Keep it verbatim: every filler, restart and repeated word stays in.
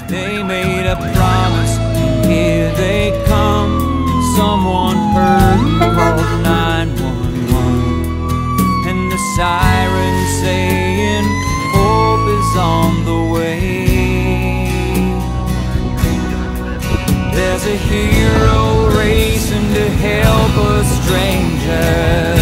They made a promise, and here they come. Someone heard and called nine one one, and the sirens saying hope is on the way. There's a hero racing to help a stranger.